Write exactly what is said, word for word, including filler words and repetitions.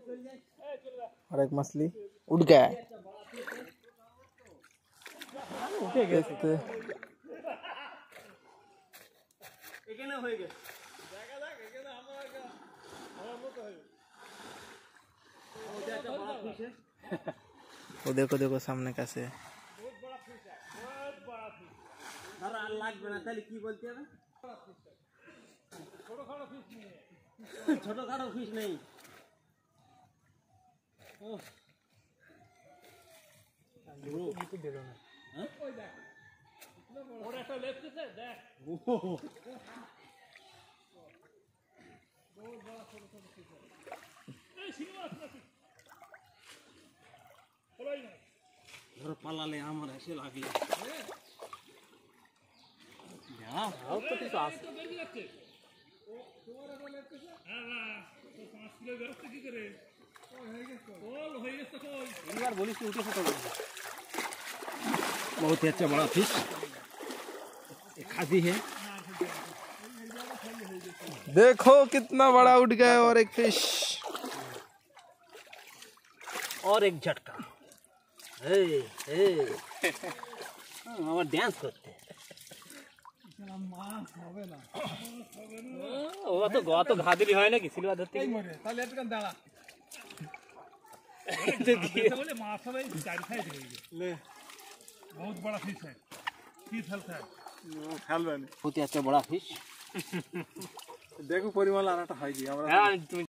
और एक मछली उड़ गया है। वो देखो देखो सामने कैसे है। छोटो खाटो फिश नहीं পালালে আমার এসে লাগলে बहुत ही अच्छा बड़ा फिश खासी है। देखो कितना बड़ा उठ गया और एक फिश और एक झटका আমার ডান্স করতে ও তো গত ঘা দিলি হয় নাকি সিলভার ধরতে তাহলে একটু দাঁড়া बोले माफ है चार खाए ले बहुत बड़ा फिश है फिश हल्का है खेल रहे बहुत ही अच्छा बड़ा फिश देखो परिमाण आना तो है जी हमारा।